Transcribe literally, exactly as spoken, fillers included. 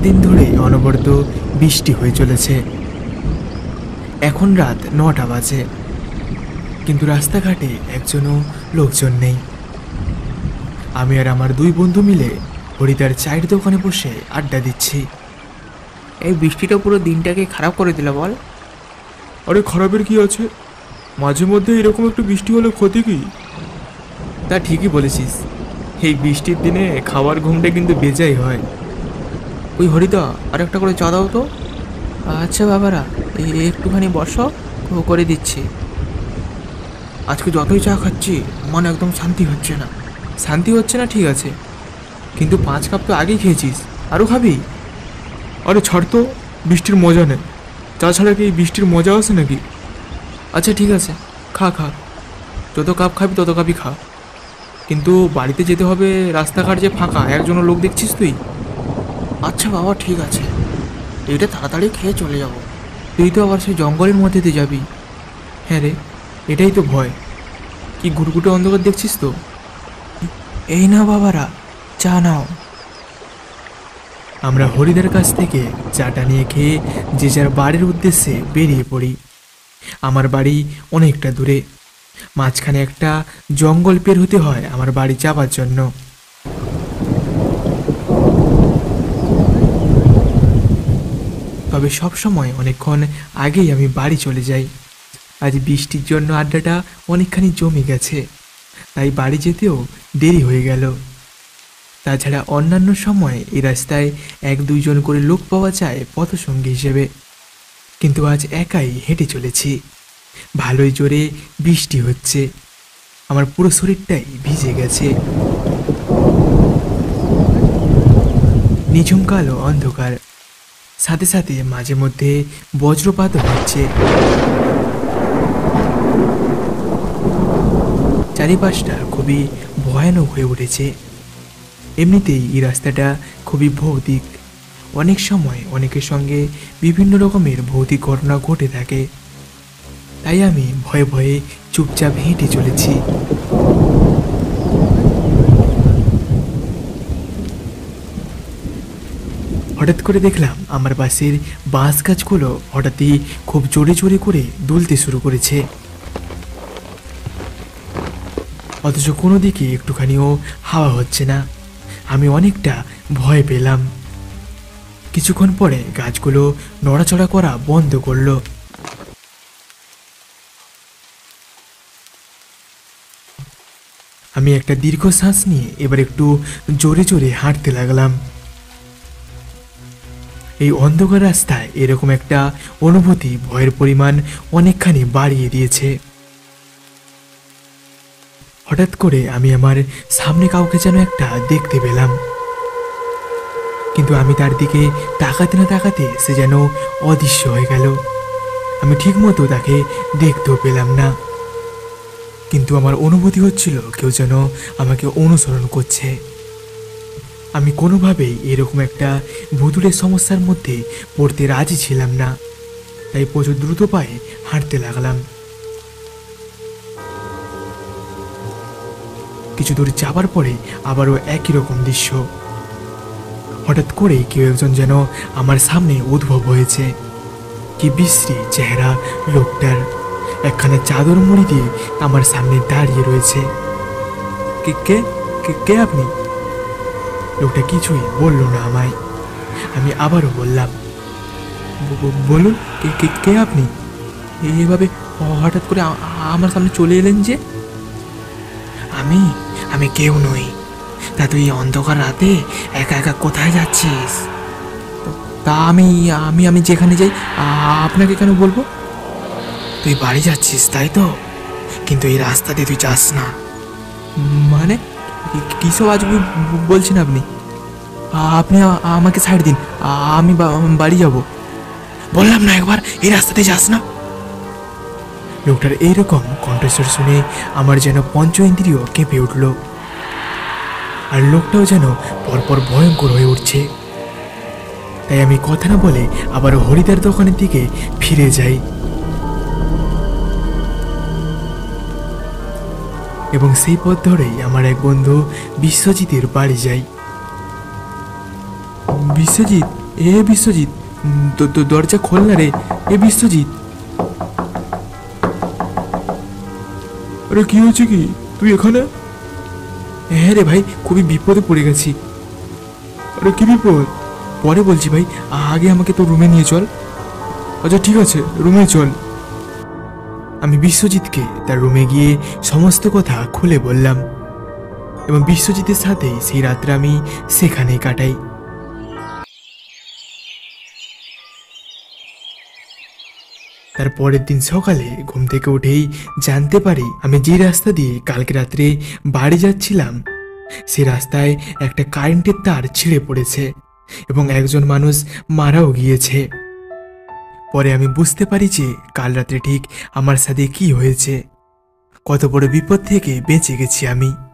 দিন ধরে অনবরত বৃষ্টি হয়ে চলেছে। এখন রাত নটা বাজে, কিন্তু রাস্তাঘাটে একজনও লোকজন নেই। আমি আর আমার দুই বন্ধু মিলে হরিদার চায়ের দোকানে বসে আড্ডা দিচ্ছি। এই বৃষ্টিটা পুরো দিনটাকে খারাপ করে দিল বল। আরে খারাপের কি আছে, মাঝে মধ্যে এরকম একটু বৃষ্টি হলে ক্ষতি কি? তা ঠিকই বলেছিস, এই বৃষ্টির দিনে খাওয়ার ঘুমটা কিন্তু বেজাই হয়। ওই হরিদা আর একটা করে চা দাও তো। আচ্ছা বাবারা, এই একটুখানি বসো, করে দিচ্ছি। আজকে যতই চা খাচ্ছি মন একদম শান্তি হচ্ছে না। শান্তি হচ্ছে না ঠিক আছে, কিন্তু পাঁচ কাপ তো আগেই খেয়েছিস, আরও খাবি? আরে ছাড় তো, বৃষ্টির মজা নেই। চা ছাড়া কি এই বৃষ্টির মজা আছে নাকি? আচ্ছা ঠিক আছে, খা খা, যত কাপ খাবি তত কাপই খা। কিন্তু বাড়িতে যেতে হবে, রাস্তাঘাট যে ফাঁকা, একজনও লোক দেখছিস তুই? আচ্ছা বাবা ঠিক আছে, এটা তাড়াতাড়ি খেয়ে চলে যাব। তুই তো আবার সেই জঙ্গলের মধ্যে দিয়ে যাবি। হ্যাঁ রে, এটাই তো ভয়। কি ঘুরঘুটে অন্ধকার দেখছিস তো। এই না বাবারা, চা নাও। আমরা হরিদার কাছ থেকে চাটা নিয়ে খেয়ে যে যার বাড়ির উদ্দেশ্যে বেরিয়ে পড়ি। আমার বাড়ি অনেকটা দূরে, মাঝখানে একটা জঙ্গল পের হতে হয় আমার বাড়ি যাবার জন্য। তবে সব সময় অনেকক্ষণ আগেই আমি বাড়ি চলে যাই। আজ বৃষ্টির জন্য আড্ডাটা অনেকখানি জমে গেছে, তাই বাড়ি যেতেও দেরি হয়ে গেল। তাছাড়া অন্যান্য সময় এই রাস্তায় এক দুইজন করে লোক পাওয়া যায় পথসঙ্গী হিসেবে, কিন্তু আজ একাই হেঁটে চলেছি। ভালোই জোরে বৃষ্টি হচ্ছে, আমার পুরো শরীরটাই ভিজে গেছে। নিঝুম কালো অন্ধকার, সাথে সাথে মাঝে মধ্যে বজ্রপাত হচ্ছে। চারিপাশটা খুবই ভয়ানক হয়ে উঠেছে। এমনিতেই এই রাস্তাটা খুবই ভৌতিক, অনেক সময় অনেকের সঙ্গে বিভিন্ন রকমের ভৌতিক ঘটনা ঘটে থাকে, তাই আমি ভয়ে ভয়ে চুপচাপ হেঁটে চলেছি। হঠাৎ করে দেখলাম আমার পাশের বাঁশ গাছগুলো হঠাৎই খুব জোরে জোরে করে দুলতে শুরু করেছে, অথচ কোনো দিকে একটুখানিও হাওয়া হচ্ছে না। আমি অনেকটা ভয় পেলাম। কিছুক্ষণ পরে গাছগুলো নড়াচড়া করা বন্ধ করলো। আমি একটা দীর্ঘ শ্বাস নিয়ে এবার একটু জোরে জোরে হাঁটতে লাগলাম। এই অন্ধকার রাস্তায় এরকম একটা অনুভূতি ভয়ের পরিমাণ অনেকখানি বাড়িয়ে দিয়েছে। হঠাৎ করে আমি আমার সামনে কাউকে যেন একটা দেখতে পেলাম, কিন্তু আমি তার দিকে তাকাতে না তাকাতে সে যেন অদৃশ্য হয়ে গেল। আমি ঠিক মতো তাকে দেখতেও পেলাম না, কিন্তু আমার অনুভূতি হচ্ছিল কেউ যেন আমাকে অনুসরণ করছে। আমি কোনোভাবেই এরকম একটা ভুতুড়ে সমস্যার মধ্যে পড়তে রাজি ছিলাম না, তাই প্রচুর দ্রুত পায়ে হাঁটতে লাগলাম। কিছু দূর যাবার পরে আবারও একই রকম দৃশ্য। হঠাৎ করে কেউ একজন যেন আমার সামনে উদ্ভব হয়েছে। কি বিশ্রী চেহারা লোকটার, একখানা চাদর মুড়ি দিয়ে আমার সামনে দাঁড়িয়ে রয়েছে। কে কে কে আপনি? লোকটা কিছুই বলল না আমায়। আমি আবারও বললাম, বলুন কে কে কে আপনি? এইভাবে হঠাৎ করে আমার সামনে চলে এলেন যে? আমি আমি কেউ নই। তা তুই অন্ধকার রাতে একা একা কোথায় যাচ্ছিস? তা আমি আমি আমি যেখানে যাই আপনাকে কেন বলবো? তুই বাড়ি যাচ্ছিস তাই তো, কিন্তু এই রাস্তা দিয়ে তুই যাস না। মানে কিসব আজ বলছেন আপনি? আপনি আমাকে ছাড় দিন, আমি বাড়ি যাব। বললাম না একবার এই রাস্তাতে যাস না। লোকটার এইরকম কণ্ঠস্বর শুনে আমার যেন পঞ্চ ইন্দ্রিয় কেঁপে উঠল, আর লোকটাও যেন পরপর ভয়ঙ্কর হয়ে উঠছে। তাই আমি কথা না বলে আবার হরিদার দোকানের দিকে ফিরে যাই এবং সেই পথ ধরেই আমার এক বন্ধু বিশ্বজিতের বাড়ি যাই। বিশ্বজিৎ, এ বিশ্বজিৎ, উম, দ- দ- দরজা খোল না রে, এ বিশ্বজিৎ। আরে কি হয়েছে কি, তুই এখানে? হ্যাঁ রে ভাই, খুবই বিপদে পড়ে গেছি। আরে কি বিপদ? পরে বলছি ভাই, আগে আমাকে তো রুমে নিয়ে চল। আচ্ছা ঠিক আছে, রুমে চল। আমি বিশ্বজিৎকে তার রুমে গিয়ে সমস্ত কথা খুলে বললাম এবং বিশ্বজিতের সাথে সেই রাত্রে আমি সেখানেই কাটাই। তার পরের দিন সকালে ঘুম থেকে উঠেই জানতে পারি আমি যে রাস্তা দিয়ে কালকে রাত্রে বাড়ি যাচ্ছিলাম সে রাস্তায় একটা কারেন্টের তার ছিঁড়ে পড়েছে এবং একজন মানুষ মারাও গিয়েছে। পরে আমি বুঝতে পারি যে কাল রাতে ঠিক আমার সাথে কি হয়েছে, কত বড় বিপদ থেকে বেঁচে গেছি আমি।